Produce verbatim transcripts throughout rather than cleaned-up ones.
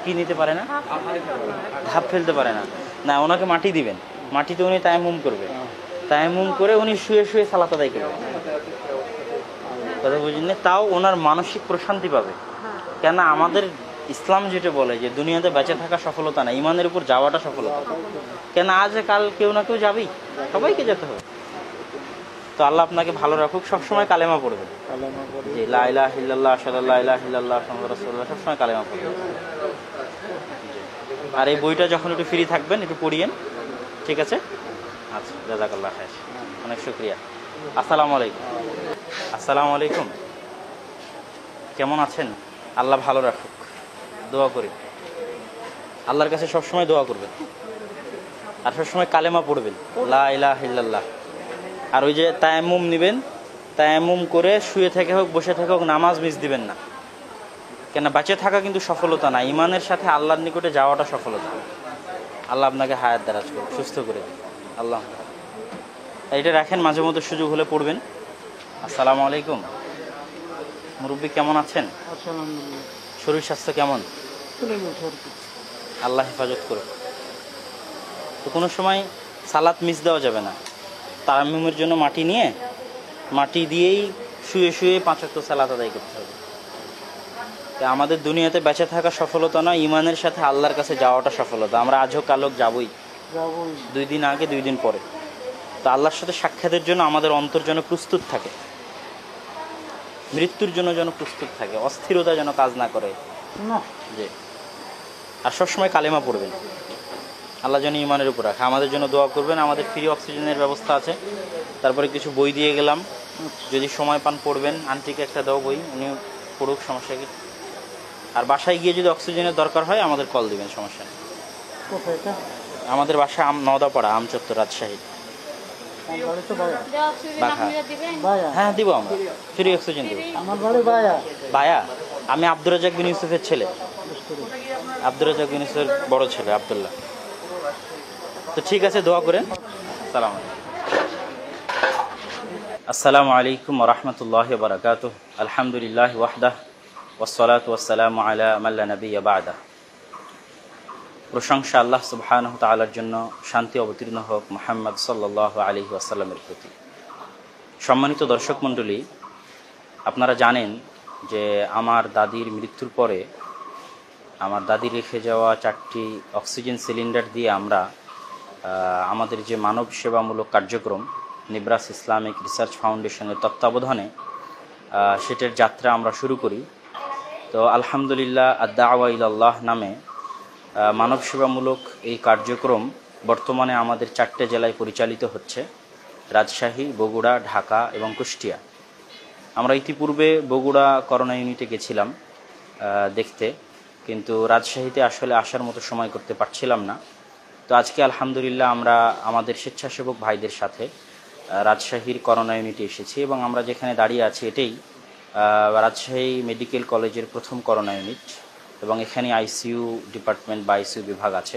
কি নিতে পারে না, ধাপ ফেলতে পারে না। না, ওনাকে মাটি দিবেন, মাটিতে উনি তায়াম্মুম করবে, তায়াম্মুম করে উনি শুয়ে শুয়ে সালাত আদায় করবে। কথা বুঝলেন? তাও ওনার মানসিক প্রশান্তি পাবে। কেন আমাদের ইসলাম যেটা বলে যে দুনিয়াতে বেঁচে থাকা সফলতা না, ইমানের উপর যাওয়াটা সফলতা। কেন আজ কাল কেউ না কেউ যাবেই, সবাইকে যেতে হবে। তো আল্লাহ আপনাকে ভালো রাখুক। সবসময় কালেমা পড়বেন, যে লা ইলাহা ইল্লাল্লাহ আশহাদু আল্লা ইলাহা ইল্লাল্লাহ মুহাম্মাদুর রাসূলুল্লাহ, সবসময় কালেমা পড়বেন। আর এই বইটা যখন একটু ফ্রি থাকবেন একটু পড়িয়েন, ঠিক আছে? আচ্ছা, জাযাকাল্লাহ খাইর, অনেক শুকরিয়া। আসসালামু আলাইকুম। আসসালামু আলাইকুম, কেমন আছেন? আল্লাহ ভালো রাখুক, দোয়া করি। আল্লাহর কাছে সবসময় দোয়া করবেন, আর সবসময় কালেমা পড়বেন, লা ইলাহা ইল্লাল্লাহ। আর ওই যে তায়াম্মুম নেবেন, তায়াম্মুম করে শুয়ে থেকে হোক বসে থেকে হোক নামাজ মিস দিবেন না। কেন বেঁচে থাকা কিন্তু সফলতা না, ইমানের সাথে আল্লাহর নিকটে যাওয়াটা সফলতা। আল্লাহ আপনাকে হায়াত দারাজ করুন, সুস্থ করে দিন। আল্লাহ এটা রাখেন, মাঝে মধ্যে সুযোগ হলে পড়বেন। আসসালামু আলাইকুম। মুরব্বী কেমন আছেন? শরীর স্বাস্থ্য কেমন? আল্লাহ হেফাজত করুন। তো কোনো সময় সালাত মিস দেওয়া যাবে না। তায়াম্মুমের জন্য মাটি নিয়ে মাটি দিয়েই শুয়ে শুয়ে পাঁচ ওয়াক্ত সালাত আদায় করতে হবে। আমাদের দুনিয়াতে বেঁচে থাকা সফলতা নয়, ইমানের সাথে আল্লাহর কাছে যাওয়াটা সফলতা। আমরা আজও কালো যাবই, দুই দিন আগে দুই দিন পরে। তো আল্লাহর সাথে সাক্ষাতের জন্য আমাদের অন্তর যেন প্রস্তুত থাকে, মৃত্যুর জন্য যেন প্রস্তুত থাকে, অস্থিরতা যেন কাজ না করে। জি, আর সবসময় কালেমা পড়বেন। আল্লাহ যেন ইমানের উপর রাখে। আমাদের জন্য দোয়া করবেন। আমাদের ফ্রি অক্সিজেনের ব্যবস্থা আছে। তারপরে কিছু বই দিয়ে গেলাম, যদি সময় পান পড়বেন। আন্টিকে একটা দাও বই, উনি পড়ুক, সমস্যা কি। আর বাসায় গিয়ে যদি অক্সিজেনের দরকার হয় আমাদের কল দিবেন, সমস্যা নেই। আমাদের বাসা আম নওদাপাড়া, আমচত্বর, রাজশাহী। হ্যাঁ দিব, আমরা ফ্রি অক্সিজেন দিব। বায়া, আমি আব্দুর রাজ্জাক বিন ইউসুফের ছেলে, আব্দুর রাজ্জাক বিন ইউসুফের বড় ছেলে আব্দুল্লাহ। তো ঠিক আছে, দোয়া করেন। সালাম আলাইকুম। আসসালামু আলাইকুম ওয়া রাহমাতুল্লাহি ওয়া বারাকাতুহু। আলহামদুলিল্লাহ ওয়াহদাহ ওয়াসসালাতু ওয়াসসালামু আলা মান লা নাবিয়্যা বা'দা। প্রশংসা আল্লাহ সুবহানাহু ওয়া তাআলার জন্য, শান্তি অবতীর্ণ হোক মুহাম্মদ সাল্লাল্লাহু আলাইহি ওয়াসাল্লামের প্রতি। সম্মানিত দর্শক মণ্ডলী, আপনারা জানেন যে আমার দাদির মৃত্যুর পরে আমার দাদি রেখে যাওয়া চারটি অক্সিজেন সিলিন্ডার দিয়ে আমরা আমাদের যে মানব সেবামূলক কার্যক্রম নিব্রাস ইসলামিক রিসার্চ ফাউন্ডেশনের তত্ত্বাবধানে সেটার যাত্রা আমরা শুরু করি। তো আলহামদুলিল্লাহ, আদ-দাওয়া ইলাল্লাহ নামে মানব সেবামূলক এই কার্যক্রম বর্তমানে আমাদের চারটে জেলায় পরিচালিত হচ্ছে: রাজশাহী, বগুড়া, ঢাকা এবং কুষ্টিয়া। আমরা ইতিপূর্বে বগুড়া করোনা ইউনিটে গেছিলাম দেখতে, কিন্তু রাজশাহীতে আসলে আসার মতো সময় করতে পারছিলাম না। তো আজকে আলহামদুলিল্লাহ আমরা আমাদের স্বেচ্ছাসেবক ভাইদের সাথে রাজশাহীর করোনা ইউনিটে এসেছি, এবং আমরা যেখানে দাঁড়িয়ে আছি এটাই রাজশাহী মেডিকেল কলেজের প্রথম করোনা ইউনিট, এবং এখানে আইসিইউ ডিপার্টমেন্ট বা আইসিইউ বিভাগ আছে।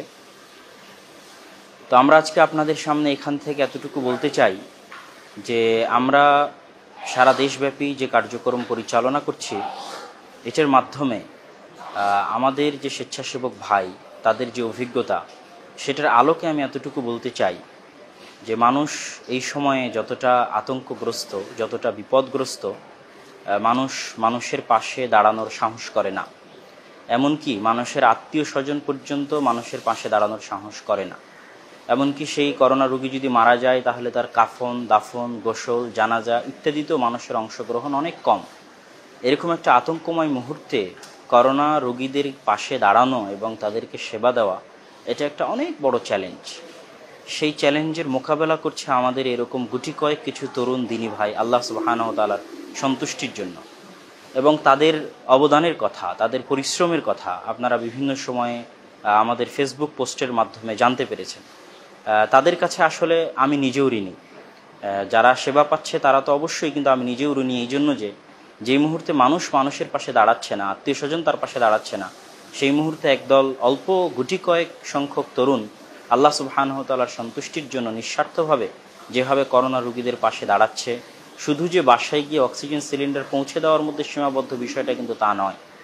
তো আমরা আজকে আপনাদের সামনে এখান থেকে এতটুকু বলতে চাই যে আমরা সারা দেশব্যাপী যে কার্যক্রম পরিচালনা করছি, এটার মাধ্যমে আমাদের যে স্বেচ্ছাসেবক ভাই তাদের যে অভিজ্ঞতা, সেটার আলোকে আমি এতটুকু বলতে চাই যে মানুষ এই সময়ে যতটা আতঙ্কগ্রস্ত, যতটা বিপদগ্রস্ত, মানুষ মানুষের পাশে দাঁড়ানোর সাহস করে না। এমনকি মানুষের আত্মীয় স্বজন পর্যন্ত মানুষের পাশে দাঁড়ানোর সাহস করে না। এমনকি সেই করোনা রোগী যদি মারা যায় তাহলে তার কাফন, দাফন, গোসল, জানাজা ইত্যাদিতেও মানুষের অংশগ্রহণ অনেক কম। এরকম একটা আতঙ্কময় মুহূর্তে করোনা রোগীদের পাশে দাঁড়ানো এবং তাদেরকে সেবা দেওয়া, এটা একটা অনেক বড় চ্যালেঞ্জ। সেই চ্যালেঞ্জের মোকাবেলা করছে আমাদের এরকম গুটি কয়েক কিছু তরুণ দিনী ভাই আল্লাহ সুবহানাহু ওয়া তাআলার সন্তুষ্টির জন্য। এবং তাদের অবদানের কথা, তাদের পরিশ্রমের কথা আপনারা বিভিন্ন সময়ে আমাদের ফেসবুক পোস্টের মাধ্যমে জানতে পেরেছেন। তাদের কাছে আসলে আমি নিজেও ঋণী। যারা সেবা পাচ্ছে তারা তো অবশ্যই, কিন্তু আমি নিজেও ঋণী এই জন্য যে যেই মুহূর্তে মানুষ মানুষের পাশে দাঁড়াচ্ছে না, আত্মীয় স্বজন তার পাশে দাঁড়াচ্ছে না, সেই মুহূর্তে একদল অল্প গুটি কয়েক সংখ্যক তরুণ আল্লাহ সুবহানাহু ওয়া তাআলার সন্তুষ্টির জন্য নিঃস্বার্থভাবে যেভাবে করোনা রোগীদের পাশে দাঁড়াচ্ছে, শুধু যে বাসায় গিয়ে অক্সিজেন সিলিন্ডার পৌঁছে দেওয়ার মধ্যে সীমাবদ্ধ বিষয়টা কিন্তু তা নয়।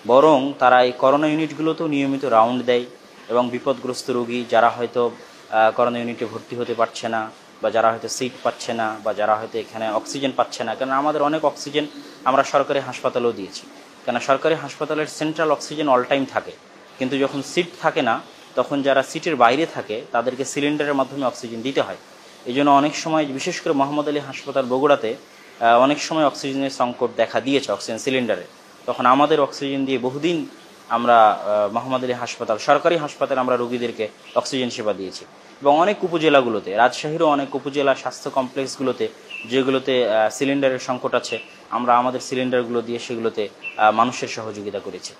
বরং তারা এই করোনা ইউনিটগুলোতেও নিয়মিত রাউন্ড দেয় এবং বিপদগ্রস্ত রোগী যারা হয়তো করোনা ইউনিটে ভর্তি হতে পারছে না, বা যারা হয়তো সিট পাচ্ছে না, বা যারা হয়তো এখানে অক্সিজেন পাচ্ছে না, কারণ আমাদের অনেক অক্সিজেন আমরা সরকারি হাসপাতালেও দিয়েছি, কেন সরকারি হাসপাতালের সেন্ট্রাল অক্সিজেন অল টাইম থাকে, কিন্তু যখন সিট থাকে না তখন যারা সিটের বাইরে থাকে তাদেরকে সিলিন্ডারের মাধ্যমে অক্সিজেন দিতে হয়। এই জন্য অনেক সময় বিশেষ করে মোহাম্মদ আলী হাসপাতাল বগুড়াতে অনেক সময় অক্সিজেনের সংকট দেখা দিয়েছে অক্সিজেন সিলিন্ডারে। তখন আমাদের অক্সিজেন দিয়ে বহুদিন আমরা মোহাম্মদ আলী হাসপাতাল সরকারি হাসপাতালে আমরা রোগীদেরকে অক্সিজেন সেবা দিয়েছি। এবং অনেক উপজেলাগুলোতে, রাজশাহীরও অনেক উপজেলা স্বাস্থ্য কমপ্লেক্সগুলোতে যেগুলোতে সিলিন্ডারের সংকট আছে, আমরা আমাদের সিলিন্ডারগুলো দিয়ে সেগুলোতে মানুষের সহযোগিতা করেছি।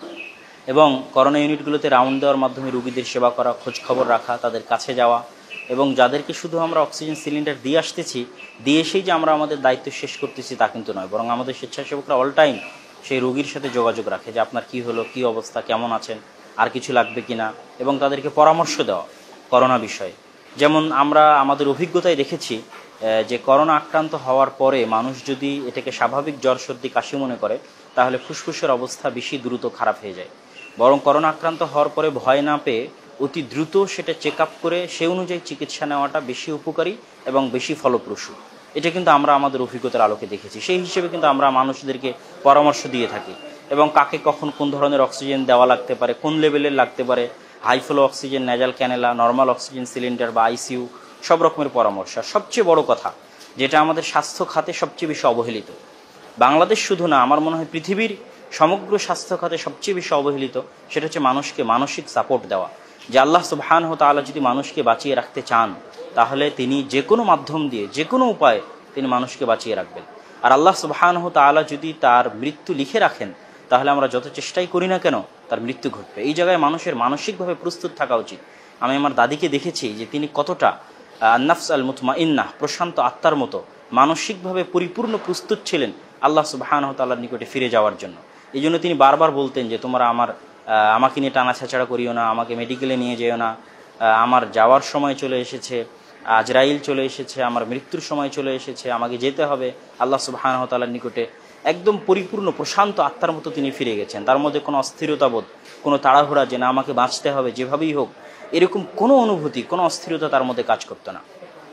এবং করোনা ইউনিটগুলোতে রাউন্ড দেওয়ার মাধ্যমে রোগীদের সেবা করা, খোঁজ খবর রাখা, তাদের কাছে যাওয়া, এবং যাদেরকে শুধু আমরা অক্সিজেন সিলিন্ডার দিয়ে আসতেছি, দিয়ে এসেই যে আমরা আমাদের দায়িত্ব শেষ করতেছি তা কিন্তু নয়, বরং আমাদের স্বেচ্ছাসেবকরা অল টাইম সেই রোগীর সাথে যোগাযোগ রাখে যে আপনার কি হলো, কি অবস্থা, কেমন আছেন, আর কিছু লাগবে কিনা, এবং তাদেরকে পরামর্শ দেওয়া করোনা বিষয়ে। যেমন আমরা আমাদের অভিজ্ঞতায় দেখেছি যে করোনা আক্রান্ত হওয়ার পরে মানুষ যদি এটাকে স্বাভাবিক জ্বর সর্দি কাশি মনে করে তাহলে ফুসফুসের অবস্থা বেশি দ্রুত খারাপ হয়ে যায়, বরং করোনা আক্রান্ত হওয়ার পরে ভয় না পেয়ে অতি দ্রুত সেটা চেক আপ করে সে অনুযায়ী চিকিৎসা নেওয়াটা বেশি উপকারী এবং বেশি ফলপ্রসূ। এটা কিন্তু আমরা আমাদের অভিজ্ঞতার আলোকে দেখেছি। সেই হিসেবে কিন্তু আমরা মানুষদেরকে পরামর্শ দিয়ে থাকি, এবং কাকে কখন কোন ধরনের অক্সিজেন দেওয়া লাগতে পারে, কোন লেভেলের লাগতে পারে, high flow oxygen, nasal cannula, normal oxygen cylinder বা আইসিইউ, সব রকমের পরামর্শ। সবচেয়ে বড় কথা যেটা আমাদের স্বাস্থ্য খাতে সবচেয়ে বেশি অবহেলিত, বাংলাদেশ শুধু না আমার মনে হয় পৃথিবীর সমগ্র স্বাস্থ্য খাতে সবচেয়ে বেশি অবহেলিত, সেটা হচ্ছে মানুষকে মানসিক সাপোর্ট দেওয়া। যে আল্লাহ সুবহানাহু ওয়া তাআলা যদি মানুষকে বাঁচিয়ে রাখতে চান তাহলে তিনি যে কোনো মাধ্যম দিয়ে, যে কোনো উপায়ে তিনি মানুষকে বাঁচিয়ে রাখবেন। আর আল্লাহ সুবহানাহু ওয়া তাআলা যদি তার মৃত্যু লিখে রাখেন তাহলে আমরা যত চেষ্টাই করি না কেন তার মৃত্যু ঘটবে। এই জায়গায় মানুষের মানসিকভাবে প্রস্তুত থাকা উচিত। আমি আমার দাদিকে দেখেছি যে তিনি কতটা নাফস আল মুতমাইন্নাহ, প্রশান্ত আত্মার মতো মানসিকভাবে পরিপূর্ণ প্রস্তুত ছিলেন আল্লাহ সুবহানাহু ওয়া তাআলার নিকটে ফিরে যাওয়ার জন্য। এই জন্য তিনি বারবার বলতেন যে তোমরা আমার আমাকে নিয়ে টানা ছাড়া করিও না, আমাকে মেডিকেলে নিয়ে যেও না, আমার যাওয়ার সময় চলে এসেছে, আজরাইল চলে এসেছে, আমার মৃত্যুর সময় চলে এসেছে, আমাকে যেতে হবে আল্লাহ সুবহানাহু ওয়া তাআলার নিকটে। একদম পরিপূর্ণ প্রশান্ত আত্মার মতো তিনি ফিরে গেছেন। তার মধ্যে কোনো অস্থিরতাবোধ, কোনো তাড়াহুড়া যে না আমাকে বাঁচতে হবে যেভাবেই হোক, এরকম কোনো অনুভূতি, কোনো অস্থিরতা তার মধ্যে কাজ করতো না।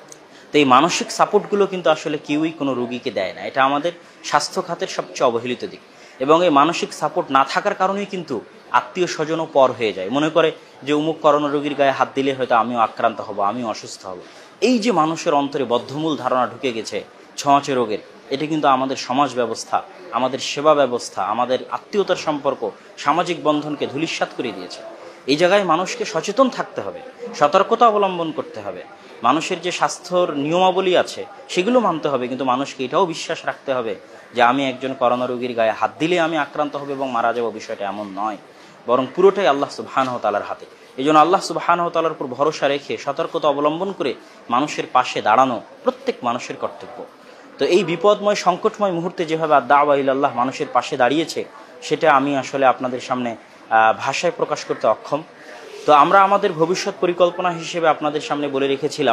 তো এই মানসিক সাপোর্টগুলো কিন্তু আসলে কেউই কোনো রোগীকে দেয় না। এটা আমাদের স্বাস্থ্য খাতের সবচেয়ে অবহেলিত দিক। এবং এই মানসিক সাপোর্ট না থাকার কারণেই কিন্তু আত্মীয় স্বজনও পর হয়ে যায়, মনে করে যে অমুক করোনা রোগীর গায়ে হাত দিলে হয়তো আমিও আক্রান্ত হব, আমিও অসুস্থ হব। এই যে মানুষের অন্তরে বদ্ধমূল ধারণা ঢুকে গেছে ছোঁয়াচে রোগের, এটা কিন্তু আমাদের সমাজ ব্যবস্থা, আমাদের সেবা ব্যবস্থা, আমাদের আত্মীয়তার সম্পর্ক, সামাজিক বন্ধনকে ধূলিসাৎ করে দিয়েছে। এই জায়গায় মানুষকে সচেতন থাকতে হবে, সতর্কতা অবলম্বন করতে হবে। মানুষের যে স্বাস্থ্যর নিয়মাবলী আছে সেগুলো মানতে হবে, কিন্তু মানুষকে এটাও বিশ্বাস রাখতে হবে যে আমি একজন করোনা রোগীর গায়ে হাত দিলে আমি আক্রান্ত হব এবং মারা যাব, বিষয়টা এমন নয়, বরং পুরোটাই আল্লাহ সুবহানাহু ওয়া তাআলার হাতে। এই জন্য আল্লাহ সুবহানাহু ওয়া তাআলার উপর ভরসা রেখে সতর্কতা অবলম্বন করে মানুষের পাশে দাঁড়ানো প্রত্যেক মানুষের কর্তব্য। তো এই বিপদময় সংকটময় মুহূর্তে যেভাবে দাওয়া ইলাল্লাহ মানুষের পাশে দাঁড়িয়েছে সেটা আমি আসলে আপনাদের সামনে ভাষায় প্রকাশ করতে অক্ষম। তো আমরা আমাদের ভবিষ্যৎ পরিকল্পনা হিসেবে আপনাদের সামনে বলে রেখেছিলাম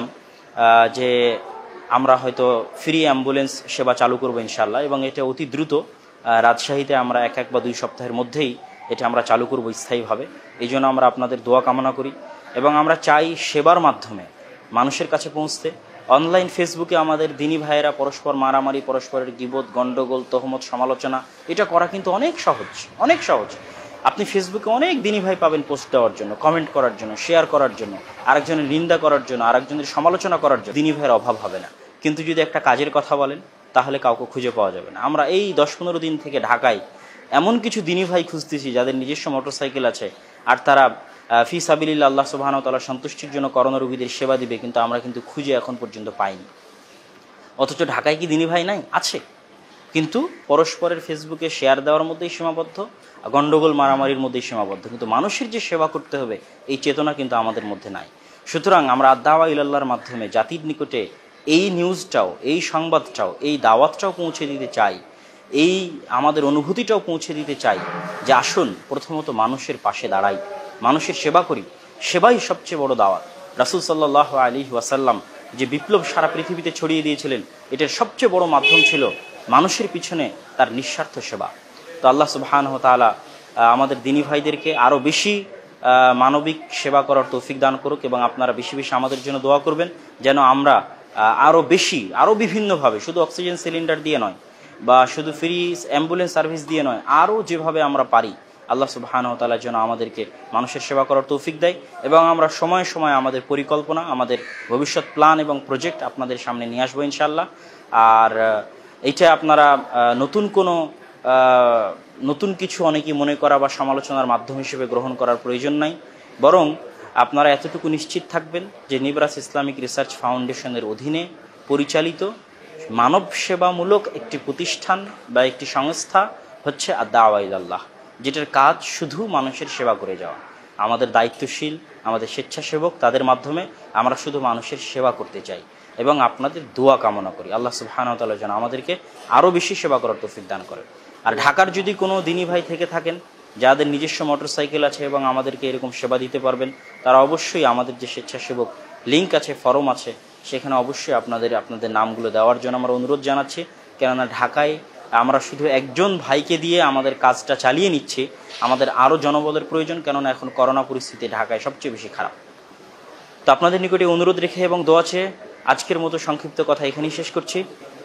যে আমরা হয়তো ফ্রি অ্যাম্বুলেন্স সেবা চালু করবো ইনশাআল্লাহ, এবং এটা অতি দ্রুত রাজশাহীতে আমরা এক এক বা দুই সপ্তাহের মধ্যেই এটা আমরা চালু করবো স্থায়ীভাবে। এই জন্য আমরা আপনাদের দোয়া কামনা করি, এবং আমরা চাই সেবার মাধ্যমে মানুষের কাছে পৌঁছতে। অনলাইন ফেসবুকে আমাদের দিনী ভাইয়েরা পরস্পর মারামারি, পরস্পরের গীবত, গণ্ডগোল, তহমত, সমালোচনা, এটা করা কিন্তু অনেক সহজ, অনেক সহজ। আপনি ফেসবুকে অনেক দিনী ভাই পাবেন পোস্ট দেওয়ার জন্য, কমেন্ট করার জন্য, শেয়ার করার জন্য, আরেকজনের নিন্দা করার জন্য, আরেকজনের সমালোচনা করার জন্য। দিনী ভাইয়ের অভাব হবে না, কিন্তু যদি একটা কাজের কথা বলেন তাহলে কাউকে খুঁজে পাওয়া যাবে না। আমরা এই দশ পনেরো দিন থেকে ঢাকায় এমন কিছু দিনী ভাই খুঁজতেছি যাদের নিজস্ব মোটরসাইকেল আছে, আর তারা ফি সাবিলিল্লাহ আল্লাহ সুবহানাহু ওয়া তাআলার সন্তুষ্টির জন্য করোনা রোগীদের সেবা দিবে, কিন্তু আমরা কিন্তু খুঁজে এখন পর্যন্ত পাইনি। অথচ ঢাকায় কি দিনী ভাই নাই? আছে, কিন্তু পরস্পরের ফেসবুকে শেয়ার দেওয়ার মধ্যেই সীমাবদ্ধ, গণ্ডগোল মারামারির মধ্যেই সীমাবদ্ধ, কিন্তু মানুষের যে সেবা করতে হবে এই চেতনা কিন্তু আমাদের মধ্যে নাই। সুতরাং আমরা দাওয়া ইলাল্লাহর মাধ্যমে জাতির নিকটে এই নিউজটাও, এই সংবাদটাও, এই দাওয়াতটাও পৌঁছে দিতে চাই, এই আমাদের অনুভূতিটাও পৌঁছে দিতে চাই যে আসুন প্রথমত মানুষের পাশে দাঁড়াই, মানুষের সেবা করি। সেবাই সবচেয়ে বড় দাওয়াত। রাসূল সাল্লাল্লাহু আলাইহি ওয়াসাল্লাম যে বিপ্লব সারা পৃথিবীতে ছড়িয়ে দিয়েছিলেন, এটার সবচেয়ে বড় মাধ্যম ছিল মানুষের পিছনে তার নিঃস্বার্থ সেবা। তো আল্লাহ সুবহানাহু ওয়া তাআলা আমাদের দিনী ভাইদেরকে আরও বেশি মানবিক সেবা করার তৌফিক দান করুক, এবং আপনারা বেশি বেশি আমাদের জন্য দোয়া করবেন যেন আমরা আরও বেশি আরও বিভিন্নভাবে, শুধু অক্সিজেন সিলিন্ডার দিয়ে নয় বা শুধু ফ্রি অ্যাম্বুলেন্স সার্ভিস দিয়ে নয়, আরও যেভাবে আমরা পারি আল্লাহ সুবহানাহু ওয়া তাআলা যেন আমাদেরকে মানুষের সেবা করার তৌফিক দেয়, এবং আমরা সময়ে সময়ে আমাদের পরিকল্পনা, আমাদের ভবিষ্যৎ প্ল্যান এবং প্রজেক্ট আপনাদের সামনে নিয়ে আসবো ইনশাআল্লাহ। আর এইটা আপনারা নতুন কোনো নতুন কিছু অনেকেই মনে করা বা সমালোচনার মাধ্যম হিসেবে গ্রহণ করার প্রয়োজন নাই, বরং আপনারা এতটুকু নিশ্চিত থাকবেন যে নিবরাস ইসলামিক রিসার্চ ফাউন্ডেশনের অধীনে পরিচালিত মানব সেবামূলক একটি প্রতিষ্ঠান বা একটি সংস্থা হচ্ছে আদ-দাওয়া ইলাল্লাহ, যেটার কাজ শুধু মানুষের সেবা করে যাওয়া। আমাদের দায়িত্বশীল, আমাদের স্বেচ্ছাসেবক, তাদের মাধ্যমে আমরা শুধু মানুষের সেবা করতে চাই এবং আপনাদের দোয়া কামনা করি আল্লাহ সুবহানাহু ওয়া তাআলা যেন আমাদেরকে আরও বেশি সেবা করার তৌফিক দান করে। আর ঢাকার যদি কোনো দিনী ভাই থেকে থাকেন যাদের নিজস্ব মোটরসাইকেল আছে এবং আমাদেরকে এরকম সেবা দিতে পারবেন, তারা অবশ্যই আমাদের যে স্বেচ্ছাসেবক লিঙ্ক আছে, ফরম আছে, সেখানে অবশ্যই আপনাদের আপনাদের নামগুলো দেওয়ার জন্য আমরা অনুরোধ জানাচ্ছি। কেননা ঢাকায় আমরা শুধু একজন ভাইকে দিয়ে আমাদের কাজটা চালিয়ে নিচ্ছি, আমাদের আরও জনবলের প্রয়োজন, কেননা এখন করোনা পরিস্থিতি ঢাকায় সবচেয়ে বেশি খারাপ। তো আপনাদের নিকটে অনুরোধ রেখে এবং দোয়া চেয়ে আজকের মতো সংক্ষিপ্ত কথা এখানেই শেষ করছি।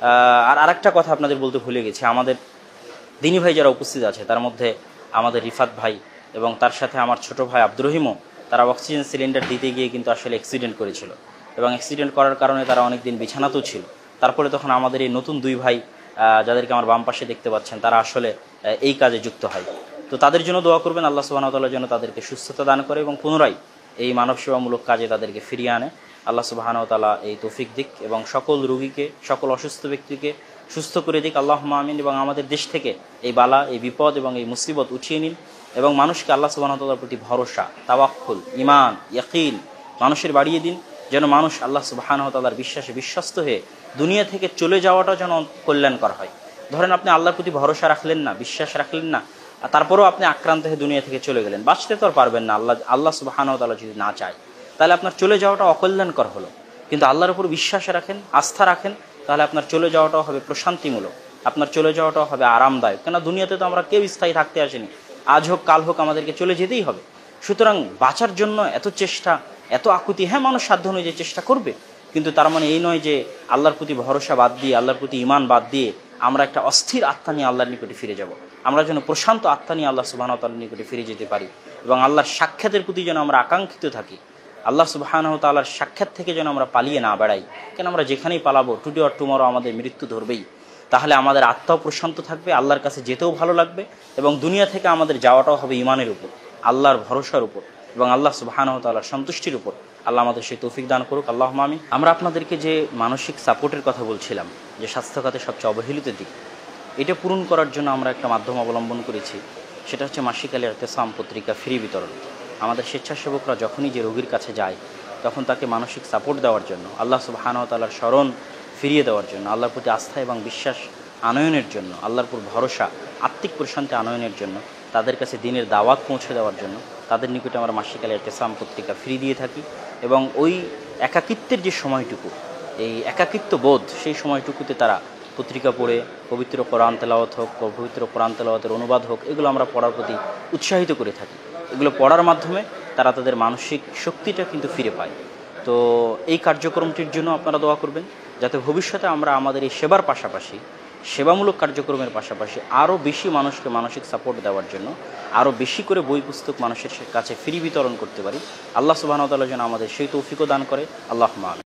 আর আরেকটা কথা আপনাদের বলতে ভুলে গেছি, আমাদের দিনী ভাই যারা উপস্থিত আছে তার মধ্যে আমাদের রিফাত ভাই এবং তার সাথে আমার ছোট ভাই আব্দুর রহিমও, তারা অক্সিজেন সিলিন্ডার দিতে গিয়ে কিন্তু আসলে অ্যাক্সিডেন্ট করেছিল, এবং অ্যাক্সিডেন্ট করার কারণে তারা অনেক দিন বিছানাতেও ছিল। তারপরে তখন আমাদের এই নতুন দুই ভাই যাদেরকে আমার বাম পাশে দেখতে পাচ্ছেন, তারা আসলে এই কাজে যুক্ত হয়। তো তাদের জন্য দোয়া করবেন আল্লাহ সুবহানাহু ওয়া তাআলা যেন তাদেরকে সুস্থতা দান করে এবং পুনরায় এই মানব সেবামূলক কাজে তাদেরকে ফিরিয়ে আনে। আল্লাহ সুবহানাহু ওয়া তাআলা এই তৌফিক দিক এবং সকল রোগীকে, সকল অসুস্থ ব্যক্তিকে সুস্থ করে দিক, আল্লাহুম্মা আমিন। এবং আমাদের দেশ থেকে এই বালা, এই বিপদ এবং এই মুসিবত উঠিয়ে নিন, এবং মানুষকে আল্লাহ সুবহানাহু ওয়া তাআলার প্রতি ভরসা, তাওয়াক্কুল, ঈমান, ইয়াকিন মানুষের বাড়িয়ে দিন, যেন মানুষ আল্লাহ সুবহানাহু ওয়া তাআলার বিশ্বাসে বিশ্বস্ত হয়ে দুনিয়া থেকে চলে যাওয়াটা যেন কল্যাণকর হয়। ধরেন আপনি আল্লাহর প্রতি ভরসা রাখলেন না, বিশ্বাস রাখলেন না, আর তারপরেও আপনি আক্রান্ত হয়ে দুনিয়া থেকে চলে গেলেন, বাঁচতে তো আর পারবেন না। আল্লাহ আল্লাহ সুবহানাহু ওয়া তাআলা যদি না চায়, তাহলে আপনার চলে যাওয়াটা অকল্যাণকর হলো। কিন্তু আল্লাহর উপর বিশ্বাস রাখেন, আস্থা রাখেন, তাহলে আপনার চলে যাওয়াটাও হবে প্রশান্তিমূলক, আপনার চলে যাওয়াটাও হবে আরামদায়ক। কেন দুনিয়াতে তো আমরা কেউ স্থায়ী থাকতে আসেনি, আজ হোক কাল হোক আমাদেরকে চলে যেতেই হবে। সুতরাং বাঁচার জন্য এত চেষ্টা, এত আকুতি, হ্যাঁ মানুষ সাধ্য অনুযায়ী চেষ্টা করবে, কিন্তু তার মানে এই নয় যে আল্লাহর প্রতি ভরসা বাদ দিয়ে, আল্লাহর প্রতি ঈমান বাদ দিয়ে আমরা একটা অস্থির আত্মা নিয়ে আল্লাহর নিকটে ফিরে যাব। আমরা যেন প্রশান্ত আত্মা নিয়ে আল্লাহ সুবহানাহু ওয়া তাআলার নিকটে ফিরে যেতে পারি, এবং আল্লাহর সাক্ষাতের প্রতি যেন আমরা আকাঙ্ক্ষিত থাকি। আল্লাহ সুবহানাহু ওয়া তাআলার সাক্ষাৎ থেকে যেন আমরা পালিয়ে না বেড়াই। কেন আমরা যেখানেই পালাবো, টুডে অর টুমরো আমাদের মৃত্যু ধরবেই। তাহলে আমাদের আত্মাও প্রশান্ত থাকবে, আল্লাহর কাছে যেতেও ভালো লাগবে, এবং দুনিয়া থেকে আমাদের যাওয়াটাও হবে ঈমানের উপর, আল্লাহর ভরসার উপর এবং আল্লাহ সুবহানাহু ওয়া তাআলার সন্তুষ্টির উপর। আল্লাহ আমাদের সেই তৌফিক দান করুক, আল্লাহুম্মা আমিন। আমরা আপনাদেরকে যে মানসিক সাপোর্টের কথা বলছিলাম, যে স্বাস্থ্য খাতে সবচেয়ে অবহেলিত দিক, এটা পূরণ করার জন্য আমরা একটা মাধ্যম অবলম্বন করেছি, সেটা হচ্ছে মাসিক আল ইতিসাম পত্রিকা ফ্রি বিতরণ। আমাদের স্বেচ্ছাসেবকরা যখনই যে রোগীর কাছে যায়, তখন তাকে মানসিক সাপোর্ট দেওয়ার জন্য, আল্লাহ সুবহানাহু ওয়া তাআলার স্মরণ ফিরিয়ে দেওয়ার জন্য, আল্লাহর প্রতি আস্থা এবং বিশ্বাস আনয়নের জন্য, আল্লাহর উপর ভরসা, আত্মিক প্রশান্তি আনয়নের জন্য, তাদের কাছে দিনের দাওয়াত পৌঁছে দেওয়ার জন্য তাদের নিকটে আমরা মাসিক আল ইতিসাম পত্রিকা ফ্রি দিয়ে থাকি। এবং ওই একাকিত্বের যে সময়টুকু, এই একাকিত্ব বোধ, সেই সময়টুকুতে তারা পত্রিকা পড়ে পবিত্র কোরআন তেলাওয়াত হোক, পবিত্র কোরআন তেলাওয়াতের অনুবাদ হোক, এগুলো আমরা পড়ার প্রতি উৎসাহিত করে থাকি। এগুলো পড়ার মাধ্যমে তারা তাদের মানসিক শক্তিটা কিন্তু ফিরে পায়। তো এই কার্যক্রমটির জন্য আপনারা দোয়া করবেন, যাতে ভবিষ্যতে আমরা আমাদের এই সেবার পাশাপাশি, সেবামূলক কার্যক্রমের পাশাপাশি আরও বেশি মানুষকে মানসিক সাপোর্ট দেওয়ার জন্য আরও বেশি করে বই পুস্তক মানুষের কাছে ফ্রি বিতরণ করতে পারি। আল্লাহ সুবহানাহু ওয়া তাআলা যেন আমাদের সেই তৌফিকও দান করে। আল্লাহুম্মা আমিন।